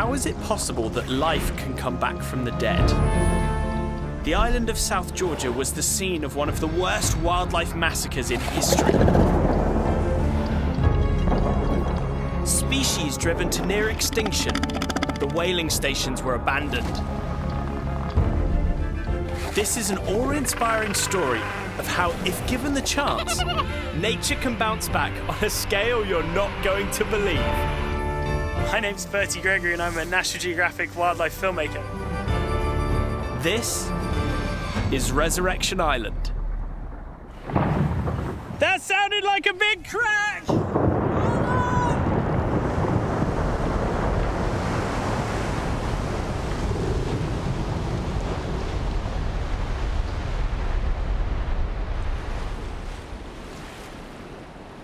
How is it possible that life can come back from the dead? The island of South Georgia was the scene of one of the worst wildlife massacres in history. Species driven to near extinction. The whaling stations were abandoned. This is an awe-inspiring story of how, if given the chance, nature can bounce back on a scale you're not going to believe. My name's Bertie Gregory and I'm a National Geographic wildlife filmmaker. This is Resurrection Island. That sounded like a big crab!